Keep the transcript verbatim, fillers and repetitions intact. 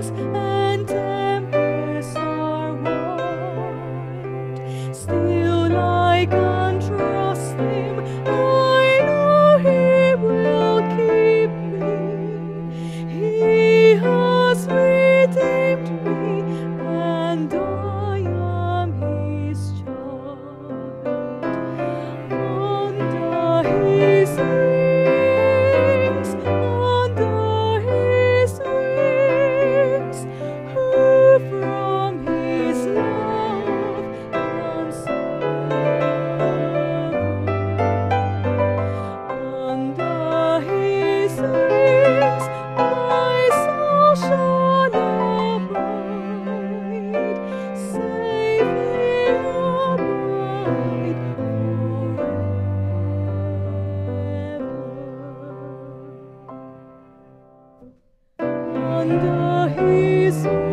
and tempests are wild. Still I can trust him, I know he will keep me. He has redeemed me, and I am his child. Under his wings, under his wings, who from his love can sever? Under his wings, my soul shall abide, safely abide forever. Under his